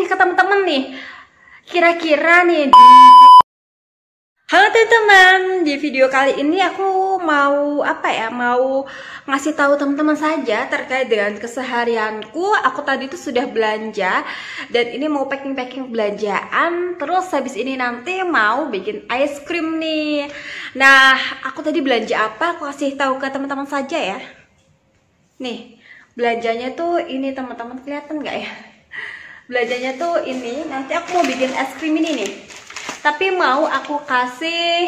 tanya ke teman-teman nih, kira-kira nih halo teman-teman, di video kali ini aku mau mau ngasih tahu teman-teman saja terkait dengan keseharianku. Aku tadi tuh sudah belanja dan ini mau packing belanjaan. Terus habis ini nanti mau bikin ice cream nih. Nah, aku tadi belanja apa? Aku kasih tahu ke teman-teman saja ya. Nih, belanjanya tuh ini teman-teman, kelihatan nggak ya? Belanjanya tuh ini, nanti aku mau bikin es krim ini nih. Tapi mau aku kasih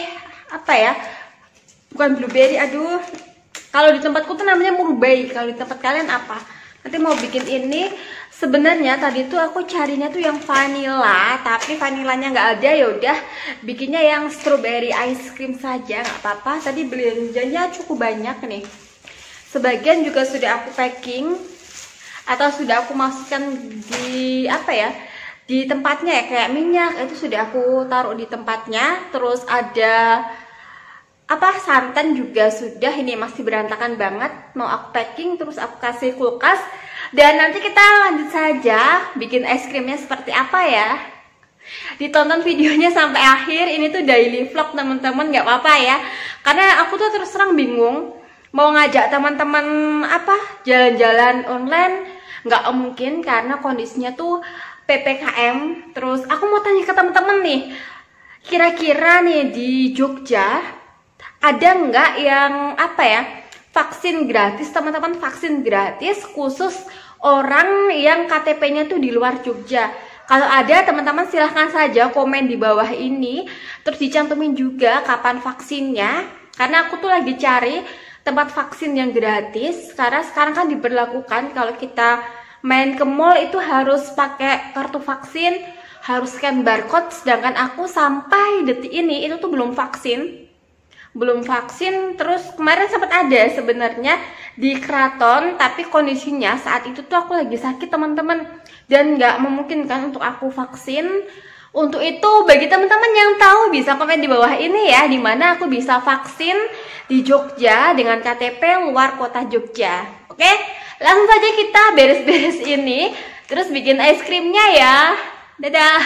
bukan blueberry, aduh. Kalau di tempatku tuh namanya murbei. Kalau di tempat kalian apa? Nanti mau bikin ini. Sebenarnya tadi tuh aku carinya tuh yang vanilla, tapi vanilanya nggak ada. Ya udah, bikinnya yang strawberry ice cream saja, nggak apa-apa. Tadi belanjanya cukup banyak nih. Sebagian juga sudah aku packing atau sudah aku masukkan di di tempatnya ya, kayak minyak itu sudah aku taruh di tempatnya. Terus ada santan juga sudah, ini masih berantakan banget, mau aku packing terus aku kasih kulkas. Dan nanti kita lanjut saja bikin es krimnya seperti apa ya. Ditonton videonya sampai akhir. Ini tuh daily vlog teman-teman, nggak apa-apa ya, karena aku tuh terus terang bingung mau ngajak teman-teman jalan-jalan online. Nggak mungkin karena kondisinya tuh PPKM. Terus aku mau tanya ke teman-teman nih, kira-kira nih di Jogja ada nggak yang vaksin gratis teman-teman, vaksin gratis khusus orang yang KTP-nya tuh di luar Jogja. Kalau ada teman-teman silahkan saja komen di bawah ini, terus dicantumin juga kapan vaksinnya, karena aku tuh lagi cari tempat vaksin yang gratis. Karena sekarang kan diberlakukan kalau kita main ke mall itu harus pakai kartu vaksin, harus scan barcode. Sedangkan aku sampai detik ini itu tuh belum vaksin. Terus kemarin sempat ada sebenarnya di Keraton, tapi kondisinya saat itu tuh aku lagi sakit teman-teman, dan nggak memungkinkan untuk aku vaksin. Untuk itu bagi teman-teman yang tahu bisa komen di bawah ini ya, dimana aku bisa vaksin di Jogja dengan KTP luar kota Jogja. Oke, langsung saja kita beres-beres ini, terus bikin es krimnya ya. Dadah.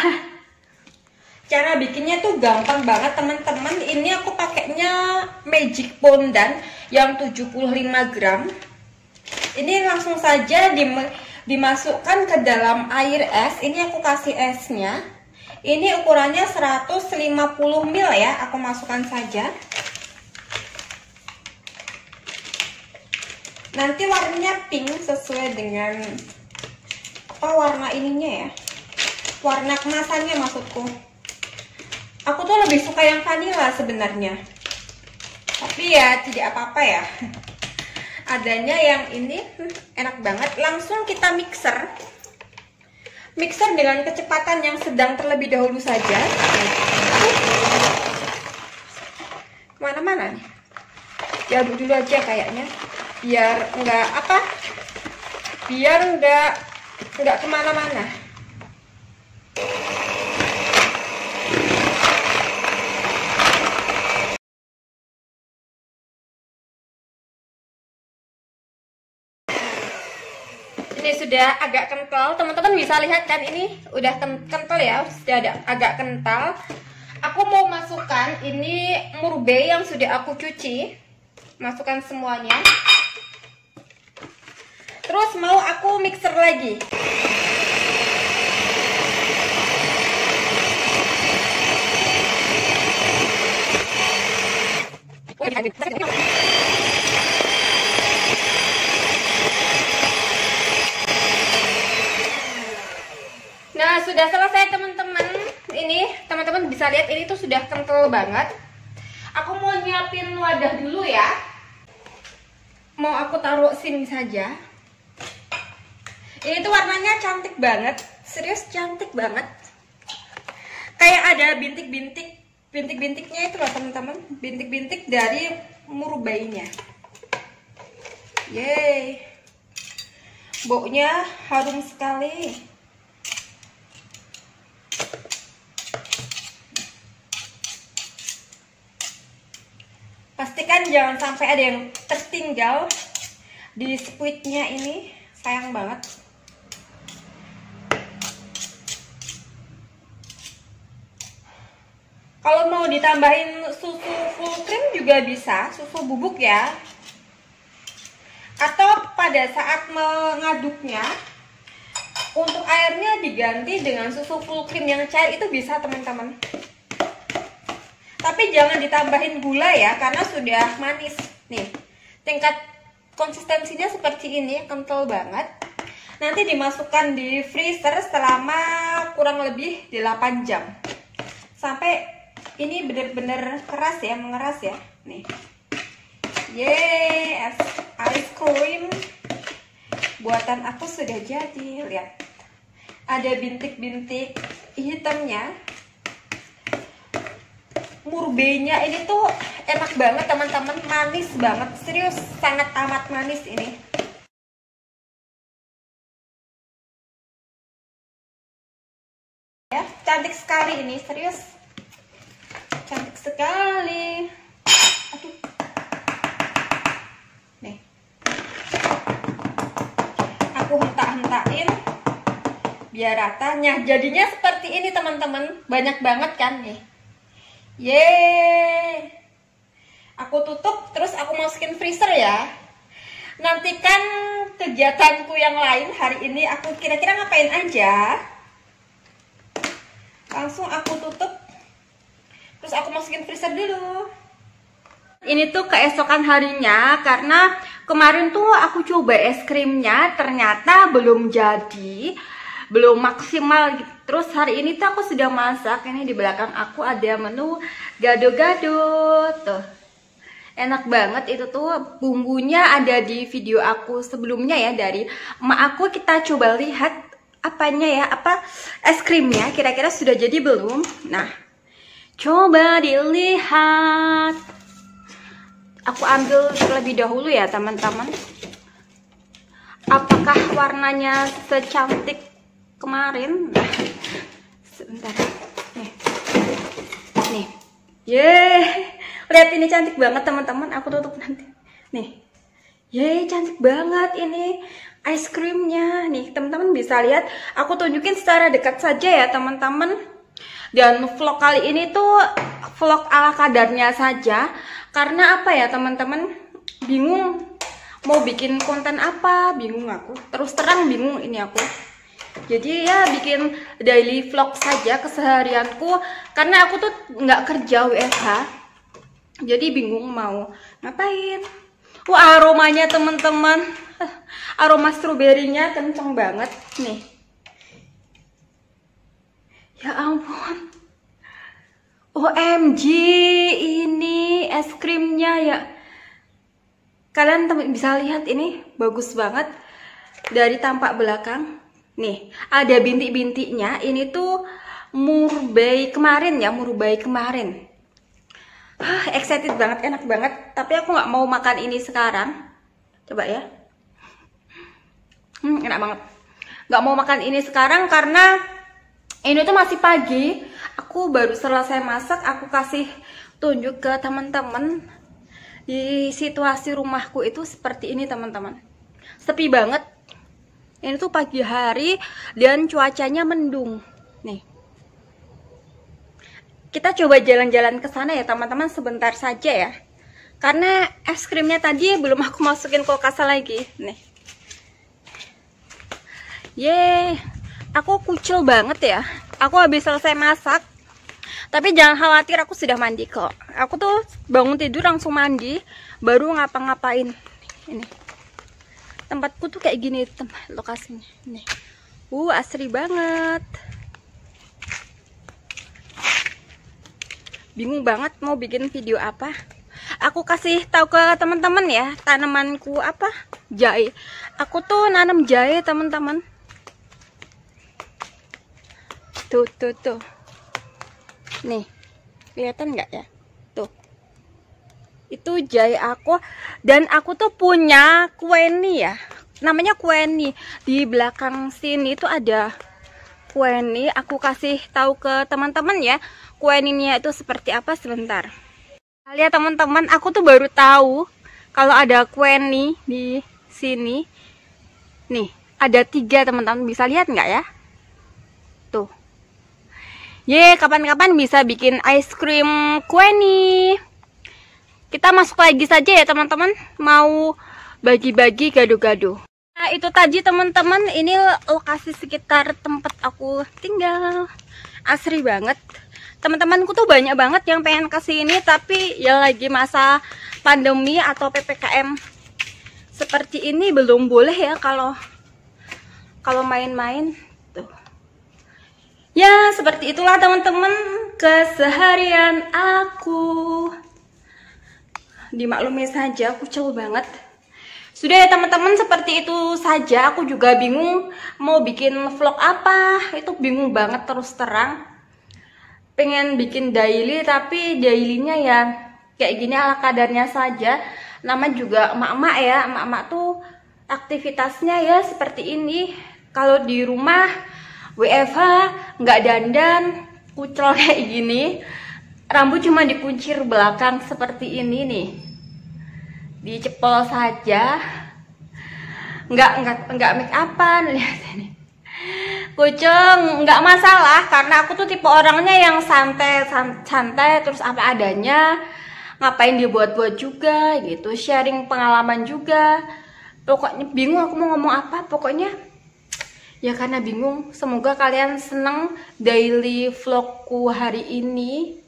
Cara bikinnya tuh gampang banget teman-teman. Ini aku pakainya Magic Fondant yang 75 gram. Ini langsung saja dimasukkan ke dalam air es. Ini aku kasih esnya. Ini ukurannya 150 ml ya. Aku masukkan saja. Nanti warnanya pink sesuai dengan warna ininya ya, warna kemasannya maksudku. Aku tuh lebih suka yang vanilla sebenarnya, tapi ya tidak apa-apa ya. Adanya yang ini enak banget. Langsung kita mixer dengan kecepatan yang sedang terlebih dahulu saja. Kemana-mana nih, diaduk dulu aja kayaknya, biar nggak kemana-mana. Ini sudah agak kental, teman-teman bisa lihat kan, ini udah kental ya, sudah agak kental. Aku mau masukkan ini murbei yang sudah aku cuci, masukkan semuanya. Terus mau aku mixer lagi. Nah, sudah selesai teman-teman. Ini teman-teman bisa lihat ini tuh sudah kental banget. Aku mau nyiapin wadah dulu ya. Mau aku taruh sini saja. Ini tuh warnanya cantik banget, serius cantik banget. Kayak ada bintik-bintiknya itu loh teman-teman, bintik-bintik dari murbeinya. Yeay, baunya harum sekali. Pastikan jangan sampai ada yang tertinggal di squidnya ini, sayang banget. Kalau mau ditambahin susu full cream juga bisa, susu bubuk ya. Atau pada saat mengaduknya, untuk airnya diganti dengan susu full cream yang cair, itu bisa teman-teman. Tapi jangan ditambahin gula ya, karena sudah manis. Nih, tingkat konsistensinya seperti ini, kental banget. Nanti dimasukkan di freezer selama kurang lebih 8 jam. Sampai ini benar-benar keras ya, mengeras ya. Nih. Yes, ice cream buatan aku sudah jadi. Lihat, ada bintik-bintik hitamnya. Murbeinya ini tuh enak banget teman-teman, manis banget, serius sangat amat manis ini. Ya, cantik sekali ini, serius cantik sekali. Aduh. Nih, aku hentak-hentakin biar ratanya. Jadinya seperti ini teman-teman, banyak banget kan nih. Yeay, aku tutup terus aku masukin freezer ya. Nantikan kegiatanku yang lain hari ini, aku kira-kira ngapain aja. Langsung aku tutup terus aku masukin freezer dulu. Ini tuh keesokan harinya, karena kemarin tuh aku coba es krimnya ternyata belum jadi, belum maksimal gitu. Terus hari ini tuh aku sudah masak. Ini di belakang aku ada menu gado-gado tuh, enak banget. Itu tuh bumbunya ada di video aku sebelumnya ya, dari emak aku. Kita coba lihat apanya ya, apa es krimnya kira-kira sudah jadi belum. Nah, coba dilihat. Aku ambil terlebih dahulu ya teman-teman. Apakah warnanya secantik kemarin? Nah, sebentar. Nih. Yeay. Lihat ini cantik banget teman-teman. Aku tutup nanti. Nih. Yeay, cantik banget ini ice creamnya. Nih, teman-teman bisa lihat. Aku tunjukin secara dekat saja ya teman-teman. Dan vlog kali ini tuh vlog ala kadarnya saja. Karena apa ya teman-teman, bingung mau bikin konten apa, bingung aku. Terus terang bingung ini aku. Jadi ya bikin daily vlog saja keseharianku. Karena aku tuh nggak kerja WFH. Jadi bingung mau ngapain. Wah, aromanya teman-teman, aroma stroberinya kenceng banget nih. Ya ampun, OMG, ini es krimnya ya. Kalian bisa lihat ini bagus banget dari tampak belakang. Nih, ada bintik-bintiknya. Ini tuh murbei kemarin ya, murbei kemarin. Excited banget, enak banget. Tapi aku nggak mau makan ini sekarang. Coba ya. Enak banget. Nggak mau makan ini sekarang karena ini tuh masih pagi. Aku baru selesai masak. Aku kasih tunjuk ke teman-teman. Di situasi rumahku itu seperti ini teman-teman. Sepi banget. Ini tuh pagi hari dan cuacanya mendung. Nih. Kita coba jalan-jalan ke sana ya teman-teman, sebentar saja ya. Karena es krimnya tadi belum aku masukin kulkas lagi. Nih. Yeay. Aku kucil banget ya. Aku habis selesai masak. Tapi jangan khawatir, aku sudah mandi kok. Aku tuh bangun tidur langsung mandi, baru ngapa-ngapain. Ini. Tempatku tuh kayak gini lokasinya. Nih. Asri banget. Bingung banget mau bikin video apa. Aku kasih tahu ke teman-teman ya, tanamanku apa? Jahe. Aku tuh nanam jahe, teman-teman. Tuh. Nih. Kelihatan nggak ya? Tuh. Itu jahe aku, dan aku tuh punya kueni ya. Namanya kueni. Di belakang sini tuh ada kueni. Aku kasih tahu ke teman-teman ya. Kueninya itu seperti apa sebentar. Lihat teman-teman, aku tuh baru tahu kalau ada kueni di sini. Nih, ada 3 teman-teman, bisa lihat nggak ya? Tuh. Kapan-kapan bisa bikin ice cream kue nih. Kita masuk lagi saja ya teman-teman. Mau bagi-bagi gado-gado. Nah itu tadi teman-teman, ini lokasi sekitar tempat aku tinggal. Asri banget. Teman-temanku tuh banyak banget yang pengen kesini, tapi ya lagi masa pandemi atau PPKM seperti ini belum boleh ya kalau main-main tuh. Ya seperti itulah teman-teman keseharian aku. Dimaklumi saja, kucel banget. Sudah ya teman-teman, seperti itu saja. Aku juga bingung mau bikin vlog apa. Itu bingung banget terus terang. Pengen bikin daily, tapi dailynya ya kayak gini ala kadarnya saja. Nama juga emak-emak ya. Emak-emak tuh aktivitasnya ya seperti ini. Kalau di rumah WFH nggak dandan, kucel kayak gini. Rambut cuma dikuncir belakang seperti ini nih. Dicepol saja. Nggak make upan, lihat ini. Kucing nggak masalah karena aku tuh tipe orangnya yang santai terus apa adanya. Ngapain dibuat-buat juga gitu, sharing pengalaman juga. Pokoknya bingung aku mau ngomong apa, pokoknya ya karena bingung. Semoga kalian seneng daily vlogku hari ini.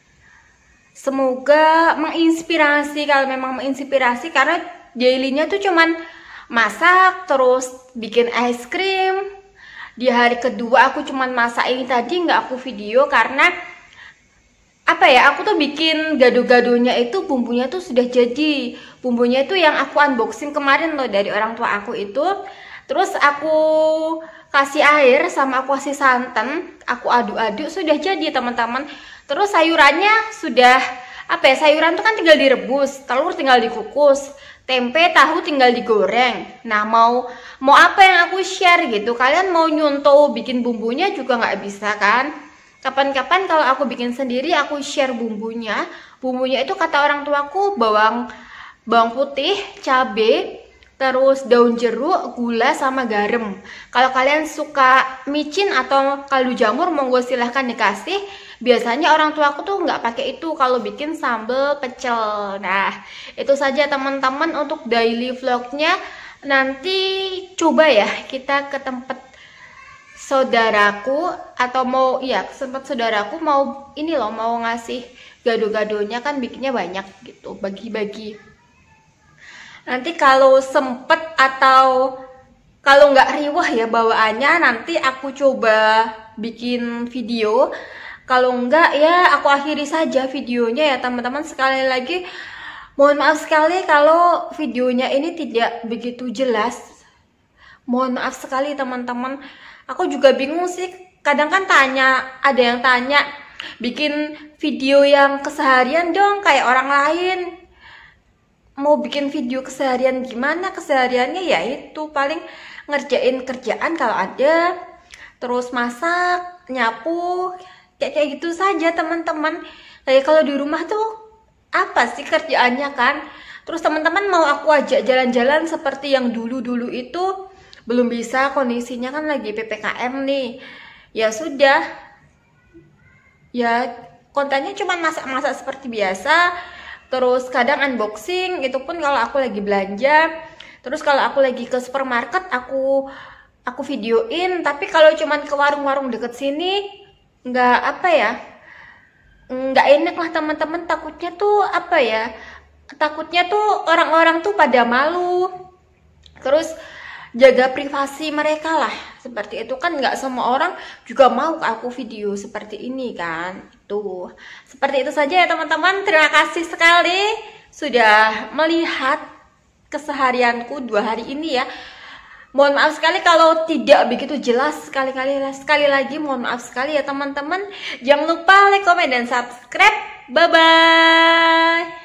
Semoga menginspirasi, kalau memang menginspirasi, karena dailynya tuh cuman masak terus bikin es krim. Di hari kedua aku cuman masak ini tadi, nggak aku video karena apa ya, aku tuh bikin gado-gadonya itu bumbunya tuh sudah jadi. Bumbunya itu yang aku unboxing kemarin loh dari orang tua aku itu. Terus aku kasih air sama aku kasih santan, aku aduk-aduk, sudah jadi teman-teman. Terus sayurannya sudah apa ya, sayuran tuh kan tinggal direbus, telur tinggal dikukus, tempe, tahu tinggal digoreng. Nah mau apa yang aku share gitu. Kalian mau nyuntoh bikin bumbunya juga nggak bisa kan. Kapan-kapan kalau aku bikin sendiri aku share bumbunya. Bumbunya itu kata orang tuaku bawang putih, cabai, terus daun jeruk, gula, sama garam. Kalau kalian suka micin atau kaldu jamur, monggo silahkan dikasih. Biasanya orang tuaku tuh nggak pakai itu kalau bikin sambal pecel. Nah itu saja teman-teman untuk daily vlognya. Nanti coba ya kita ke tempat saudaraku, atau mau ya sempat saudaraku mau ini loh, mau ngasih gado-gadonya, kan bikinnya banyak gitu, bagi-bagi. Nanti kalau sempet atau kalau nggak riwah ya bawaannya, nanti aku coba bikin video. Kalau enggak ya aku akhiri saja videonya ya teman-teman. Sekali lagi mohon maaf sekali kalau videonya ini tidak begitu jelas. Mohon maaf sekali teman-teman. Aku juga bingung sih, kadang kan ada yang tanya bikin video yang keseharian dong kayak orang lain. Mau bikin video keseharian gimana? Kesehariannya ya itu paling ngerjain kerjaan kalau ada, terus masak, nyapu, kayak gitu saja teman-teman. Kayak kalau di rumah tuh apa sih kerjaannya kan? Terus teman-teman mau aku ajak jalan-jalan seperti yang dulu-dulu itu belum bisa, kondisinya kan lagi PPKM nih. Ya sudah, ya kontennya cuma masak-masak seperti biasa. Terus kadang unboxing, itu pun kalau aku lagi belanja. Terus kalau aku lagi ke supermarket aku videoin. Tapi kalau cuman ke warung-warung deket sini nggak apa ya, nggak enak lah teman-teman. Takutnya tuh apa ya, takutnya tuh orang-orang tuh pada malu. Terus jaga privasi mereka lah, seperti itu kan. Nggak semua orang juga mau aku video seperti ini kan. Tuh seperti itu saja ya teman-teman. Terima kasih sekali sudah melihat keseharianku 2 hari ini ya. Mohon maaf sekali kalau tidak begitu jelas. Sekali lagi mohon maaf sekali ya teman-teman. Jangan lupa like, comment, dan subscribe. Bye bye.